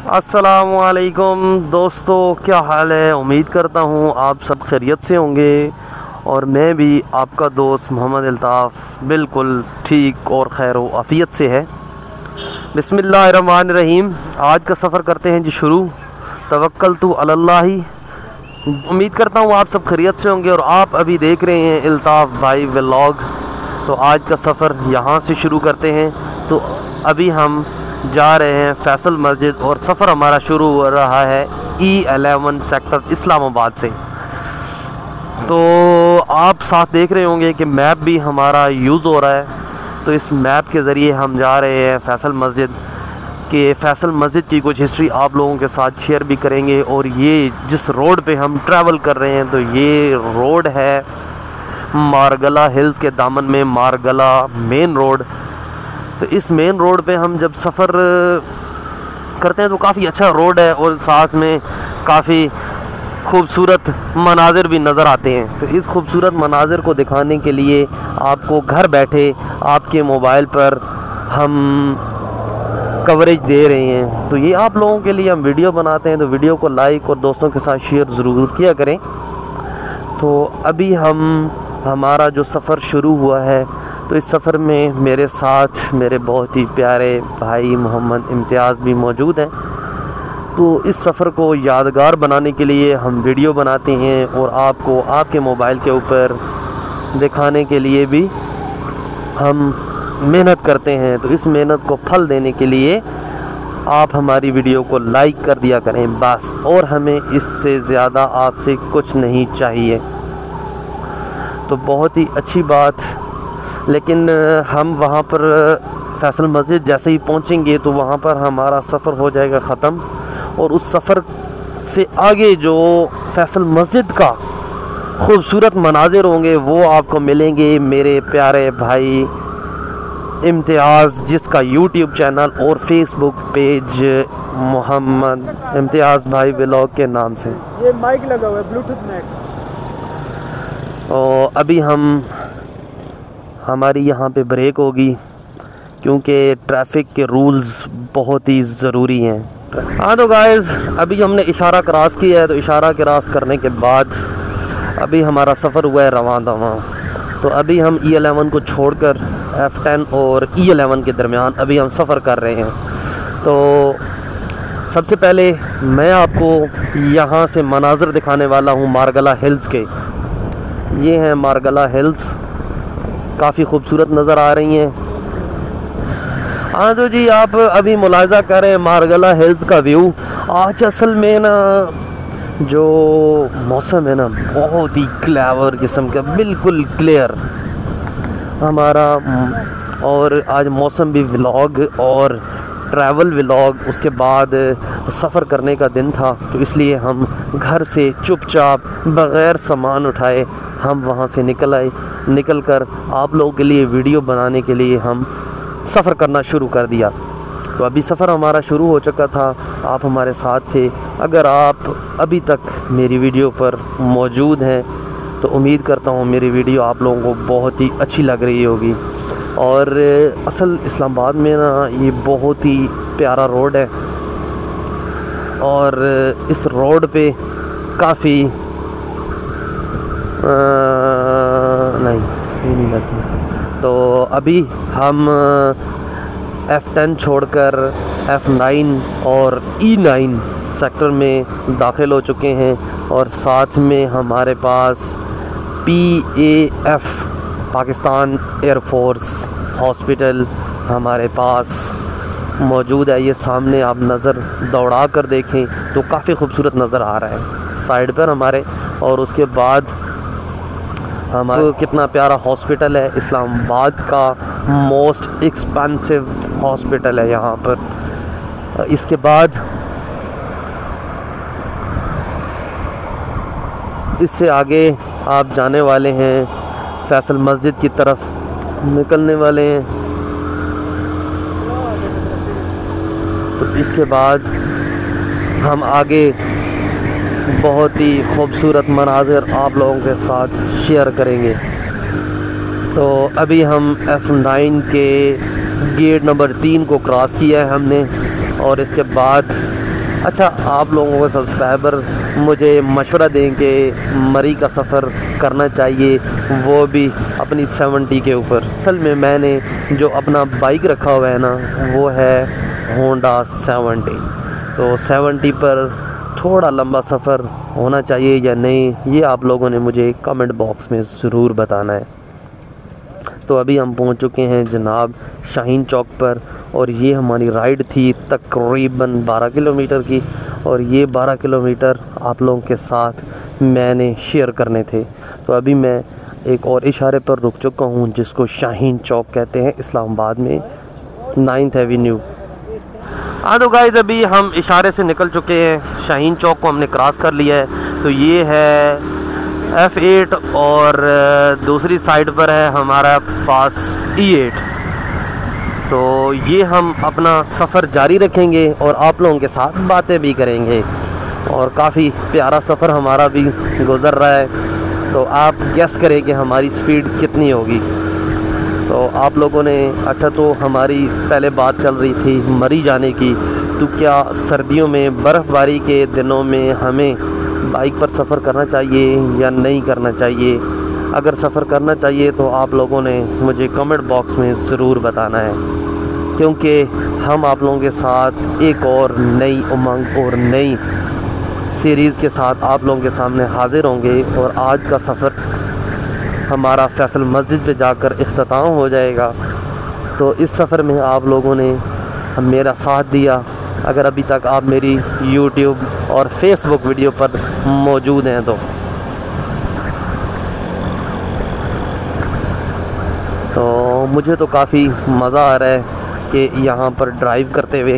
अस्सलामुअलैकुम दोस्तों, क्या हाल है। उम्मीद करता हूँ आप सब खैरियत से होंगे और मैं भी आपका दोस्त मोहम्मद अल्ताफ़ बिल्कुल ठीक और खैर व आफ़ियत से है। बिस्मिल्लाहिर्रहमानिर्रहीम। आज का सफ़र करते हैं जी शुरू। तवक्कलतु अलल्लाही। उम्मीद करता हूँ आप सब खैरियत से होंगे और आप अभी देख रहे हैं अल्ताफ़ भाई व्लॉग। तो आज का सफ़र यहाँ से शुरू करते हैं। तो अभी हम जा रहे हैं फैसल मस्जिद और सफ़र हमारा शुरू हो रहा है E11 सेक्टर इस्लामाबाद से। तो आप साथ देख रहे होंगे कि मैप भी हमारा यूज़ हो रहा है। तो इस मैप के ज़रिए हम जा रहे हैं फैसल मस्जिद के। फैसल मस्जिद की कुछ हिस्ट्री आप लोगों के साथ शेयर भी करेंगे। और ये जिस रोड पे हम ट्रैवल कर रहे हैं तो ये रोड है मारगला हिल्स के दामन में, मारगला मेन रोड। तो इस मेन रोड पे हम जब सफ़र करते हैं तो काफ़ी अच्छा रोड है और साथ में काफ़ी खूबसूरत मनाज़िर भी नज़र आते हैं। तो इस खूबसूरत मनाज़िर को दिखाने के लिए आपको घर बैठे आपके मोबाइल पर हम कवरेज दे रहे हैं। तो ये आप लोगों के लिए हम वीडियो बनाते हैं, तो वीडियो को लाइक और दोस्तों के साथ शेयर ज़रूर किया करें। तो अभी हमारा जो सफ़र शुरू हुआ है, तो इस सफ़र में मेरे साथ मेरे बहुत ही प्यारे भाई मोहम्मद इम्तियाज़ भी मौजूद हैं। तो इस सफ़र को यादगार बनाने के लिए हम वीडियो बनाते हैं और आपको आपके मोबाइल के ऊपर दिखाने के लिए भी हम मेहनत करते हैं। तो इस मेहनत को फल देने के लिए आप हमारी वीडियो को लाइक कर दिया करें बस, और हमें इससे ज़्यादा आपसे कुछ नहीं चाहिए। तो बहुत ही अच्छी बात। लेकिन हम वहाँ पर फैसल मस्जिद जैसे ही पहुँचेंगे तो वहाँ पर हमारा सफ़र हो जाएगा ख़त्म। और उस सफ़र से आगे जो फैसल मस्जिद का खूबसूरत मनाज़िर होंगे वो आपको मिलेंगे मेरे प्यारे भाई इम्तियाज़, जिसका यूट्यूब चैनल और फेसबुक पेज मोहम्मद इम्तियाज़ भाई व्लॉग के नाम से। ये माइक लगा हुआ है, ब्लूटूथ माइक। और अभी हमारी यहाँ पे ब्रेक होगी क्योंकि ट्रैफिक के रूल्स बहुत ही ज़रूरी हैं। हाँ तो गाइस, अभी हमने इशारा क्रॉस किया है। तो इशारा क्रॉस करने के बाद अभी हमारा सफ़र हुआ है रवां दवां। तो अभी हम E11 को छोड़कर F10 और E11 के दरमियान अभी हम सफ़र कर रहे हैं। तो सबसे पहले मैं आपको यहाँ से मनाज़िर दिखाने वाला हूँ मारगला हिल्स के। ये हैं मारगला हिल्स, काफ़ी खूबसूरत नज़र आ रही हैं। हाँ तो जी, आप अभी मुलाहिज़ा करें मारगला हिल्स का व्यू। आज असल में ना जो मौसम है ना बहुत ही क्लेवर किस्म का, बिल्कुल क्लियर हमारा। और आज मौसम भी व्लॉग और ट्रैवल व्लॉग, उसके बाद सफ़र करने का दिन था। तो इसलिए हम घर से चुपचाप बग़ैर सामान उठाए हम वहाँ से निकल कर आप लोगों के लिए वीडियो बनाने के लिए हम सफ़र करना शुरू कर दिया। तो अभी सफ़र हमारा शुरू हो चुका था, आप हमारे साथ थे। अगर आप अभी तक मेरी वीडियो पर मौजूद हैं तो उम्मीद करता हूँ मेरी वीडियो आप लोगों को बहुत ही अच्छी लग रही होगी। और असल इस्लामाबाद में ना ये बहुत ही प्यारा रोड है और इस रोड पे काफ़ी नहीं लगता। तो अभी हम F10 छोड़कर F9 और E9 सेक्टर में दाखिल हो चुके हैं। और साथ में हमारे पास PAF पाकिस्तान एयरफोर्स हॉस्पिटल हमारे पास मौजूद है। ये सामने आप नज़र दौड़ा कर देखें तो काफ़ी खूबसूरत नज़र आ रहा है साइड पर हमारे। और उसके बाद हमारा कितना प्यारा हॉस्पिटल है, इस्लामाबाद का मोस्ट एक्सपेंसिव हॉस्पिटल है यहाँ पर। इसके बाद इससे आगे आप जाने वाले हैं फैसल मस्जिद की तरफ निकलने वाले हैं। तो इसके बाद हम आगे बहुत ही खूबसूरत मनाज़िर आप लोगों के साथ शेयर करेंगे। तो अभी हम F9 के गेट नंबर 3 को क्रॉस किया है हमने। और इसके बाद अच्छा, आप लोगों को सब्सक्राइबर मुझे मशवरा दें कि मरी का सफ़र करना चाहिए, वो भी अपनी 70 के ऊपर। असल में मैंने जो अपना बाइक रखा हुआ है ना, वो है होंडा 70। तो 70 पर थोड़ा लंबा सफ़र होना चाहिए या नहीं, ये आप लोगों ने मुझे कमेंट बॉक्स में ज़रूर बताना है। तो अभी हम पहुंच चुके हैं जनाब शाहीन चौक पर, और ये हमारी राइड थी तकरीबन 12 किलोमीटर की, और ये 12 किलोमीटर आप लोगों के साथ मैंने शेयर करने थे। तो अभी मैं एक और इशारे पर रुक चुका हूं, जिसको शाहीन चौक कहते हैं, इस्लामाबाद में 9th एवेन्यू। हाँ तो गाइस, अभी हम इशारे से निकल चुके हैं, शाहीन चौक को हमने क्रॉस कर लिया है। तो ये है F8 और दूसरी साइड पर है हमारा पास E8। तो ये हम अपना सफ़र जारी रखेंगे और आप लोगों के साथ बातें भी करेंगे, और काफ़ी प्यारा सफ़र हमारा भी गुज़र रहा है। तो आप गेस करें कि हमारी स्पीड कितनी होगी। तो आप लोगों ने, अच्छा, तो हमारी पहले बात चल रही थी मरी जाने की, तो क्या सर्दियों में बर्फ़बारी के दिनों में हमें बाइक पर सफ़र करना चाहिए या नहीं करना चाहिए? अगर सफ़र करना चाहिए तो आप लोगों ने मुझे कमेंट बॉक्स में ज़रूर बताना है, क्योंकि हम आप लोगों के साथ एक और नई उमंग और नई सीरीज़ के साथ आप लोगों के सामने हाज़िर होंगे। और आज का सफ़र हमारा फैसल मस्जिद पे जाकर इख्तिताम हो जाएगा। तो इस सफ़र में आप लोगों ने मेरा साथ दिया। अगर अभी तक आप मेरी YouTube और Facebook वीडियो पर मौजूद हैं तो मुझे तो काफ़ी मज़ा आ रहा है कि यहाँ पर ड्राइव करते हुए।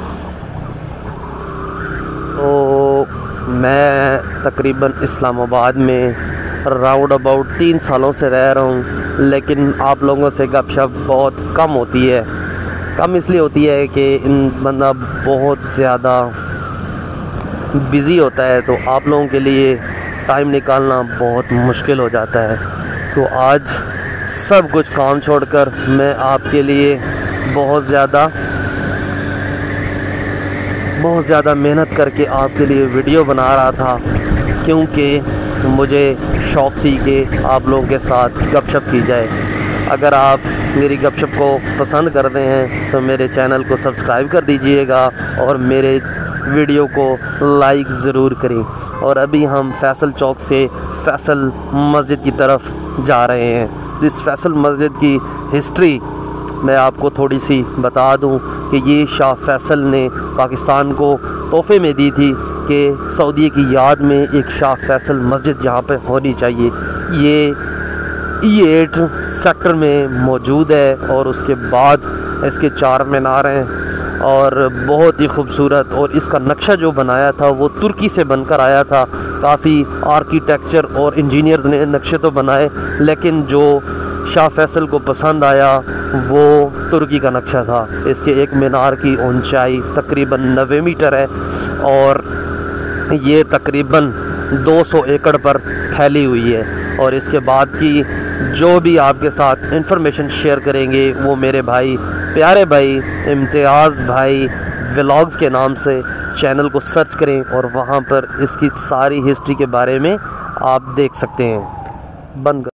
तो मैं तकरीबन इस्लामाबाद में राउंड अबाउट 3 सालों से रह रहा हूँ, लेकिन आप लोगों से गपशप बहुत कम होती है। कम इसलिए होती है कि बंदा बहुत ज़्यादा बिज़ी होता है, तो आप लोगों के लिए टाइम निकालना बहुत मुश्किल हो जाता है। तो आज सब कुछ काम छोड़कर मैं आपके लिए बहुत ज़्यादा मेहनत करके आपके लिए वीडियो बना रहा था, क्योंकि मुझे शौक़ थी कि आप लोगों के साथ गपशप की जाए। अगर आप मेरी गपशप को पसंद करते हैं तो मेरे चैनल को सब्सक्राइब कर दीजिएगा और मेरे वीडियो को लाइक ज़रूर करें। और अभी हम फैसल चौक से फैसल मस्जिद की तरफ जा रहे हैं। इस फैसल मस्जिद की हिस्ट्री मैं आपको थोड़ी सी बता दूं कि ये शाह फैसल ने पाकिस्तान को तोहफे में दी थी कि सऊदी की याद में एक शाह फैसल मस्जिद यहाँ पे होनी चाहिए। ये E8 सेक्टर में मौजूद है, और उसके बाद इसके 4 मीनार हैं और बहुत ही खूबसूरत। और इसका नक्शा जो बनाया था वो तुर्की से बनकर आया था। काफ़ी आर्किटेक्चर और इंजीनियर्स ने नक्शे तो बनाए, लेकिन जो शाह फैसल को पसंद आया वो तुर्की का नक्शा था। इसके एक मीनार की ऊंचाई तकरीबन 90 मीटर है, और ये तकरीबन 200 एकड़ पर फैली हुई है। और इसके बाद की जो भी आपके साथ इंफॉर्मेशन शेयर करेंगे वो मेरे भाई, प्यारे भाई इम्तियाज़ भाई व्लॉग्स के नाम से चैनल को सर्च करें, और वहाँ पर इसकी सारी हिस्ट्री के बारे में आप देख सकते हैं। बंद